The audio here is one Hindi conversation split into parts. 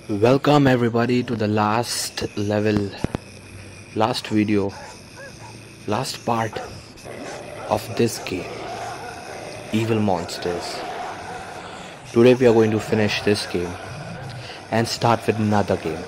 Welcome everybody to the last level, last video, last part of this game, Evil Monsters. Today we are going to finish this game and start with another game.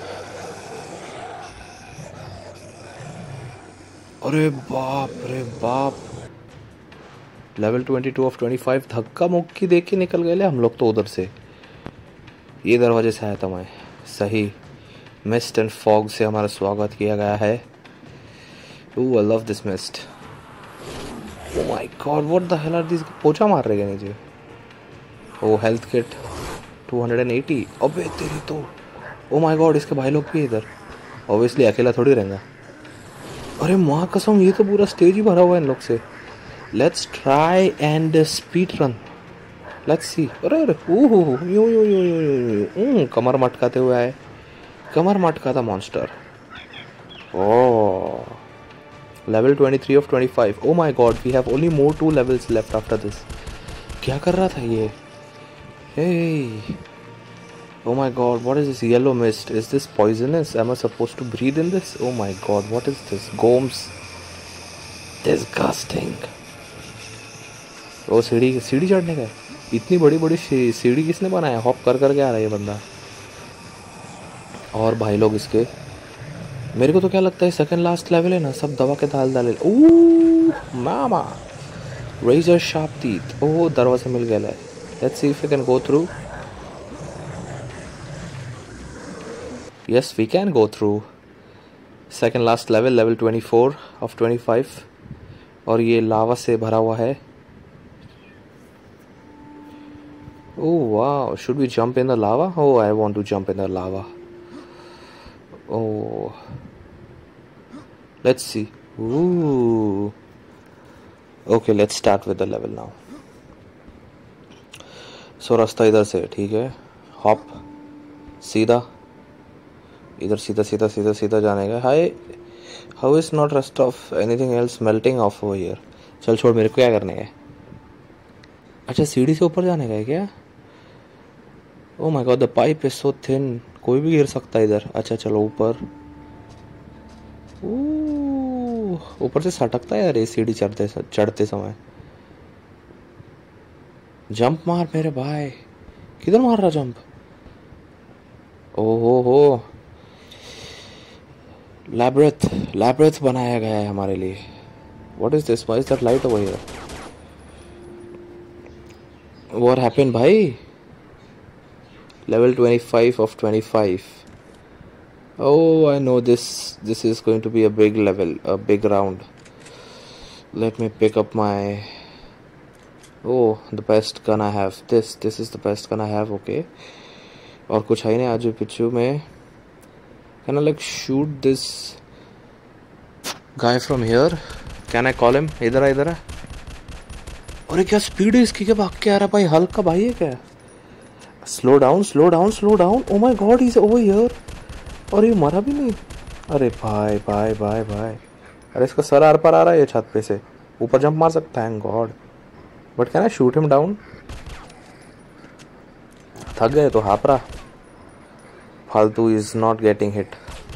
अरे बाप लेवल 22 ऑफ 25 धक्का मुक्की देख के निकल गए हम लोग तो उधर से। ये दरवाजे से आया था मैं सही। मिस्ट एंड फॉग से हमारा स्वागत किया गया है। Oh I love this mist. Oh my god what the hell are this. पोछा मार रहे हैं नीचे। Oh health kit 280। अबे तेरी तो। ओह माय गॉड इसके भाई लोग भी इधर। ऑब्वियसली अकेला थोड़ी रहेगा। अरे माँ कसम ये तो पूरा स्टेज ही भरा हुआ है इन लोग से। Let's try and speed run. Let's see. अरे यू कमर मटकाते हुए आए। कमर मटकाता monster. Oh level 23 of 25। Oh my god we have only more 2 levels left after this. क्या कर रहा था ये? हे oh my god what is this yellow mist? Is this poisonous? Am I supposed to breathe in this? Oh my god what is this? Gomes. Disgusting. वो सीढ़ी चढ़ने का है। इतनी बड़ी बड़ी सीढ़ी किसने बनाया? हॉप कर कर के आ रहा है ये बंदा। और भाई लोग इसके मेरे को तो क्या लगता है सेकंड लास्ट लेवल है ना, सब दबा के डाले। Oh mama razor sharp teeth. Oh दरवाजा मिल गया है। Let's see if we can go through. Yes, we can go through. Second last level, level 24 of 25. और ये लावा से भरा हुआ है। Oh wow, should we jump in the lava? Oh, I want to jump in the lava. Oh, let's see. Ooh. Okay, let's start with the level now. So रास्ता इधर से ठीक है। हॉप सीधा इधर सीधा सीधा सीधा सीधा जाने का। Hi how is not rust of anything else melting of over here. चल छोड़ मेरे को क्या करने का है। अच्छा सीढ़ी से ऊपर जाने का है क्या? Oh my god the pipe is so thin. कोई भी गिर सकता है इधर। अच्छा चलो ऊपर। ऊपर से सटकता है यार ये सीढ़ी चढ़ते समय। जंप मार मेरे भाई। किधर मार रहा जंप? ओहो हो लैब्रिथ बनाया गया है हमारे लिए। What is this? Why is that light over here? What happened भाई? Level 25 of 25। Oh I know this is going to be a big level, a big round. Let me pick up my the best gun I have. This is the best gun I have. Okay और कुछ है नहीं आजू पिछू में। Can I like shoot this guy from here? Can I call him? इधर है। अरे क्या स्पीड है इसकी, क्या भाग के आ रहा भाई? हल्का भाई है क्या? Slow down. Oh my god is over here. और ये मरा भी नहीं। अरे भाई अरे इसका सर आर पर आ रहा है ये छत पे से। ऊपर जंप मार सकता है god. But can I shoot him down? थक गए तो हापरा फालतू इज नॉट गेटिंग हिट।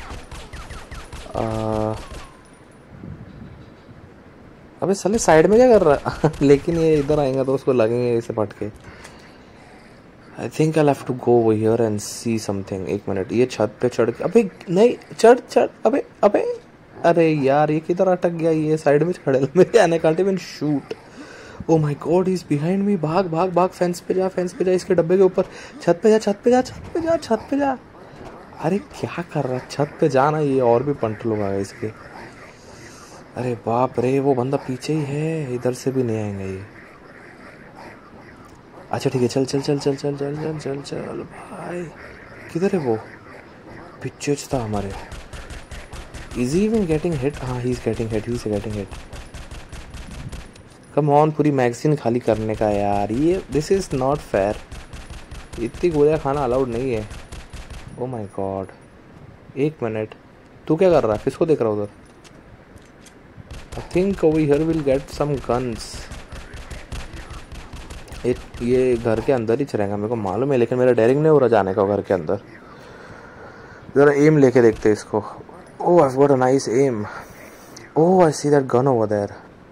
अबे साले साइड में क्या कर रहा है? लेकिन ये इधर आएगा तो उसको लगेंगे इसे फटके। I think I have to go over here and see something. एक मिनट ये छत पे चढ़ के। अबे नहीं चढ़। अबे अरे यार ये किधर अटक गया? ये साइड में खड़े मेरे आने कांटे में shoot. Oh my god is behind me. भाग फेंस पे जा इसके डब्बे के ऊपर। छत पे जा। अरे क्या कर रहा है? छत पे जाना। ये और भी पंट लोग आ गए इसके। अरे बाप रे वो बंदा पीछे ही है। इधर से भी नहीं आएंगे ये। अच्छा ठीक है चल भाई। किधर है वो? पीछे था हमारे। Is he even getting hit? हाँ he is getting hit. Come on पूरी मैगजीन खाली करने का यार। ये दिस इज नॉट फेयर। इतनी गोलियां खाना अलाउड नहीं है। ओ माय गॉड एक मिनट तू क्या कर रहा है? किसको देख रहा है उधर? I think over here will get some guns. ये घर के अंदर ही चलेगा मेरे को मालूम है, लेकिन मेरा डेयरिंग नहीं हो रहा जाने का घर के अंदर। जरा एम लेके देखते हैं इसको. Oh I got a nice aim. Oh I see that gun over there.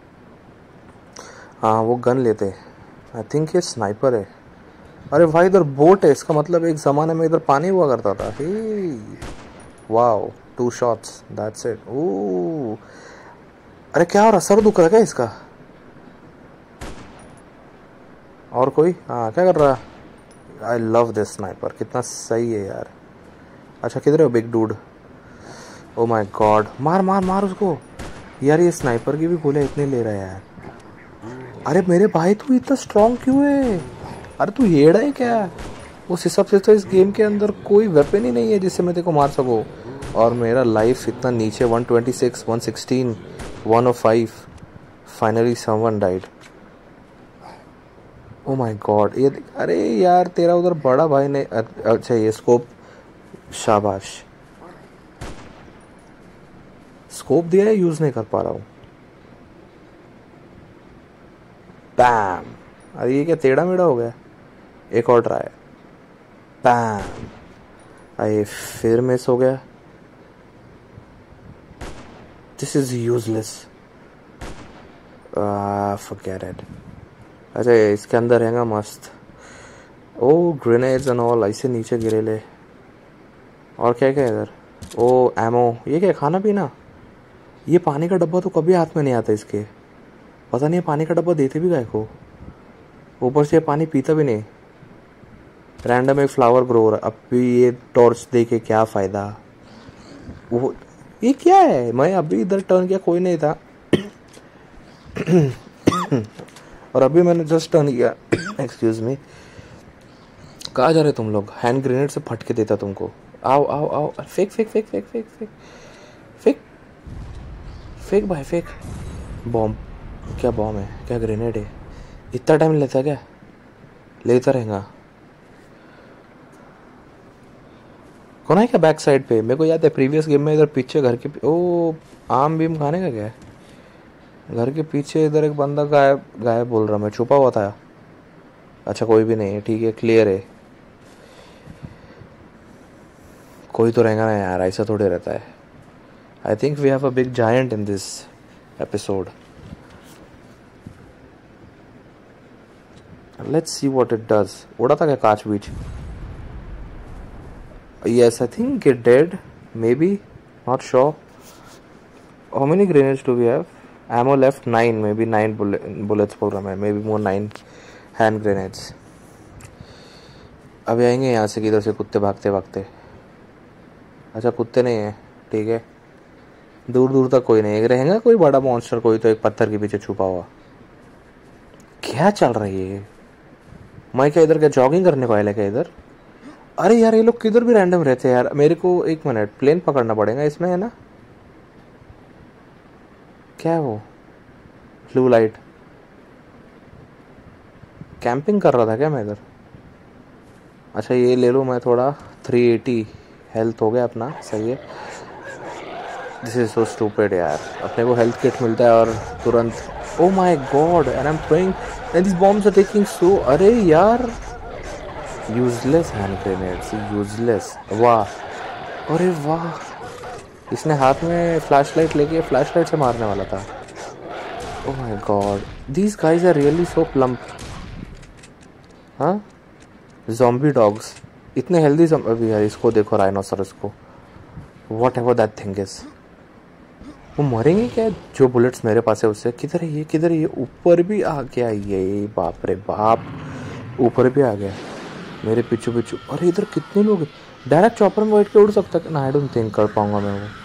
हाँ वो गन लेते. आई थिंक ये स्नाइपर है. अरे भाई इधर बोट है, इसका मतलब एक ज़माने में इधर पानी हुआ करता था. ही wow 2 shots that's it. Oh अरे क्या हो रहा, सर दुख रहा है क्या इसका? और कोई? हाँ क्या कर रहा? आई लव दिस स्नाइपर, कितना सही है यार. अच्छा किधर है big dude? Oh my god, मार मार मार उसको यार. ये स्नाइपर की भी गोलियां इतने ले रहा है यार. अरे मेरे भाई तू इतना स्ट्रॉन्ग क्यों है? अरे तू हेड़ा है क्या? उस हिसाब से तो इस गेम के अंदर कोई वेपन ही नहीं है जिससे मैं तेरे को मार सकूं. और मेरा लाइफ इतना नीचे 126, 116, 105. Finally someone died. Oh my god ये. अरे यार तेरा उधर बड़ा भाई ने. अच्छा ये स्कोप. शाबाश. स्कोप दिया है, यूज नहीं कर पा रहा हूँ. बैम. अरे ये क्या टेढ़ा मेढ़ा हो गया. एक और ट्राई. बैम. अरे फिर मिस हो गया. This is useless. Forget it. अच्छा इसके अंदर रहेगा मस्त. Oh grenades and all. ऐसे नीचे गिरे ले. और क्या क्या इधर? Oh ammo. ये क्या खाना पीना? ये पानी का डब्बा तो कभी हाथ में नहीं आता इसके. पता नहीं पानी का डब्बा देते भी गाय को. ऊपर से पानी पीता भी नहीं. रैंडम एक फ्लावर ग्रो हो रहा. अब भी ये टॉर्च दे के क्या फायदा? वो ये क्या है? मैं अभी इधर टर्न किया कोई नहीं था. और अभी मैंने जस्ट टर्न किया. Excuse me. कहाँ जा रहे तुम लोग? हैंड ग्रेनेड से फट के देता तुमको. आओ आओ आओ. Fake fake fake fake fake fake fake fake भाई फेक. बॉम्ब. क्या बॉम्ब है? क्या ग्रेनेड है? इतना टाइम लेता है क्या? लेता रहेगा. कौन है क्या बैक साइड पे? मेरे को याद है प्रीवियस गेम में इधर पीछे घर के ओ आम बीम खाने का क्या है? घर के पीछे इधर एक बंदा गायब गायब बोल रहा. मैं छुपा हुआ था. अच्छा कोई भी नहीं है. ठीक है क्लियर है. कोई तो रहेगा ना यार, ऐसा थोड़े रहता है. I think we have a big giant in this episode. Let's see what it does. उड़ा था क्या कांच बीच? Yes, I think it did. Maybe. Not sure. How many grenades do we have? Ammo left 9. Maybe 9 bullets बोल रहा मैं. Maybe more 9 hand grenades. अभी आएंगे यहाँ से किधर से कुत्ते भागते भागते. अच्छा कुत्ते नहीं है. ठीक है. दूर दूर तक कोई नहीं. एक रहेगा कोई बड़ा मॉन्स्टर. कोई तो एक पत्थर के पीछे छुपा हुआ. क्या चल रही है? मैं क्या इधर क्या जॉगिंग करने को आया क्या इधर? अरे यार ये लोग किधर भी रैंडम रहते हैं यार. मेरे को 1 मिनट प्लेन पकड़ना पड़ेगा इसमें है ना. क्या है वो? Blue light. कैंपिंग कर रहा था क्या मैं इधर? अच्छा ये ले लो. मैं थोड़ा 380 हेल्थ हो गया अपना. सही है. दिस इज सो स्टूपिड यार. अपने को हेल्थ किट मिलता है और तुरंत. Oh my god and I am throwing and this bombs are taking so. अरे यार यूजलेस हैंड ग्रेनेड्स. यूजलेस. वाह. अरे वाह. इसने हाथ में फ्लैश लाइट लेके फ्लैश लाइट से मारने वाला था. Oh my god. These guys are really so plump. हाँ ज़ॉम्बी डॉग्स इतने हेल्दी. अभी यार इसको देखो राइनोसरस को. Whatever that thing is. वो मरेंगे क्या? जो बुलेट्स मेरे पास है उससे. किधर है ये? किधर है ये? ऊपर भी आ गया ये. बाप रे बाप. ऊपर भी आ गया मेरे पीछू पीछू. अरे इधर कितने लोग. डायरेक्ट चॉपर में बैठ के उड़ सकता है ना? आई डोंट थिंक कर पाऊंगा मैं वो.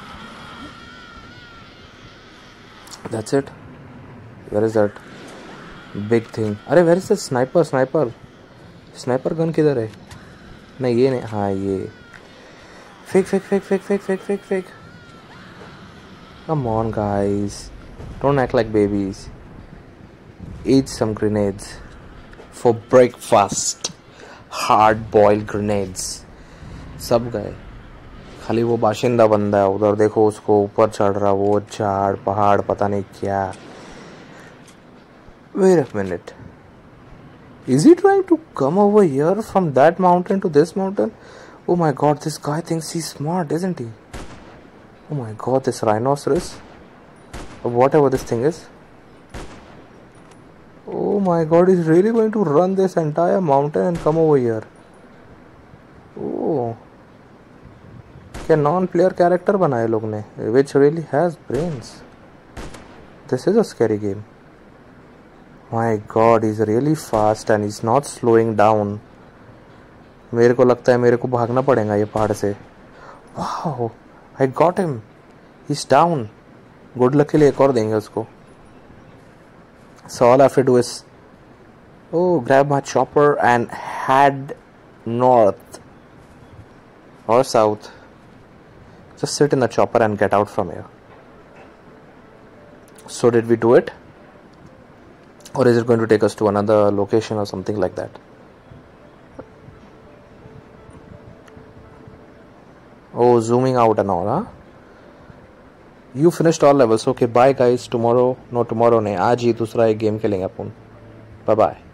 That's it. Where is that big thing? अरे where is the sniper? Sniper gun किधर है? नहीं ये नहीं. हाँ ये. Fake fake fake fake fake fake fake fake. Come on guys. Don't act like babies. Eat some grenades for breakfast. Hard boiled grenades. सब गए. खाली वो बाशिंदा बंदा है उधर. देखो उसको ऊपर चढ़ रहा. वो झाड़ पहाड़ पता नहीं क्या. Wait a minute. Is he trying to come over here from that mountain to this mountain? Oh my god, this guy thinks he's smart, isn't he? Oh my god, this rhinoceros, or whatever this thing is. Oh my god, he's really going to run this entire mountain and come over here. Oh, क्या non-player character बनाए लोग ने, which really has brains. This is a scary game. My god, he's really fast and he's not slowing down. मेरे को लगता है मेरे को भागना पड़ेगा ये पहाड़ से. Wow, I got him. He's down. Good luck के लिए एक और देंगे उसको. So all I have to do is grab my chopper and head north or south. Just sit in the chopper and get out from here. So did we do it? Or is it going to take us to another location or something like that? Oh, zooming out and all, huh? You finished all levels. Okay, bye guys. Tomorrow नहीं, आज ही दूसरा एक गेम खेलेंगे अपन. Bye bye.